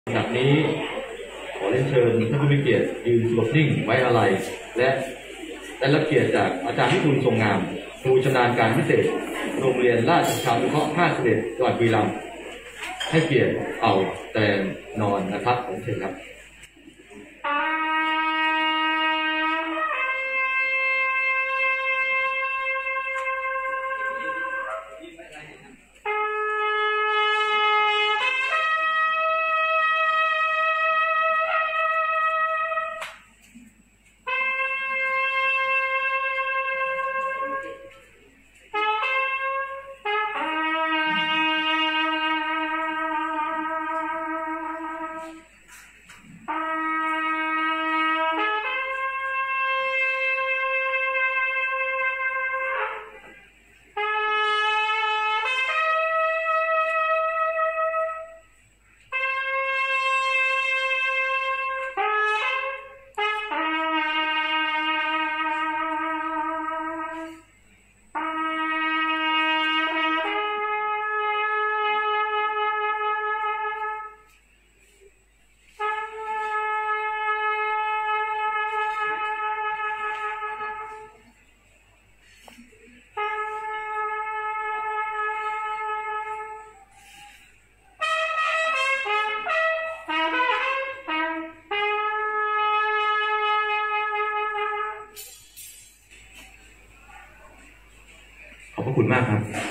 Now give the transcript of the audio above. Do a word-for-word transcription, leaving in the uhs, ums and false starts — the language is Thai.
ลำดับนี้ขอเรียนเชิญท่านผู้มีเกียรติยืนสงบนิ่งไว้อาลัยและได้รับเกียรติจากอาจารย์วิทูลทรงงามครูชำนาญการพิเศษโรงเรียนราชประชานุเคราะห์ห้าสิบเอ็ดจังหวัดบุรีรัมย์ให้เกียรติเอาแต่นอนนะครับผมเชิญครับขอบพระคุณมากครับ